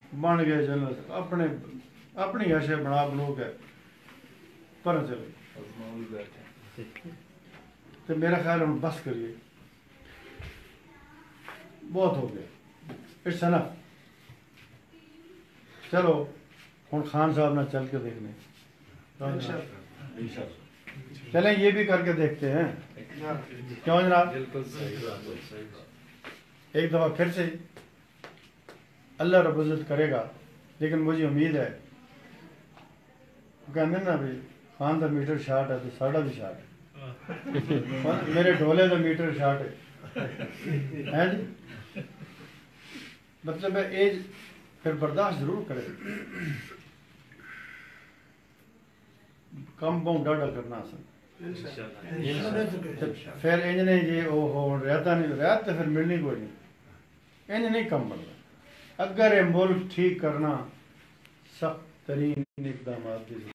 बन गए चलो अपने अपनी आशा बना बनू के पर चले तो मेरा ख्याल हम बस करिए बहुत हो गया इट्स एनफ चलो हम खान साहब ना चल के देखने चलें ये भी करके देखते हैं क्यों जनाब एक दफ़ा फिर से अल्लाह रब्बुल इज़्ज़त करेगा लेकिन मुझे उम्मीद है कहते ना भाई खान का मीटर शार्ट है तो साढ़ा भी शार्ट है मेरे ढोले का मीटर शार्ट है जी मतलब है एज फिर बर्दाश्त जरूर करे कम पाँव डाढ़ा करना सन फिर इंज नहीं जी ओ हो रहता नहीं रहता तो फिर मिलनी कोई नहीं इंज नहीं कम बनता अगर ये मुल्क ठीक करना सख्त तरीन इकदाम